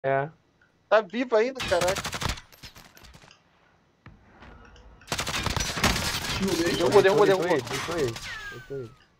É. Tá vivo ainda, caraca. Shield aí, Derrubou, derrubou, Deitou derrubou. ele, deitou ele. Deitou ele.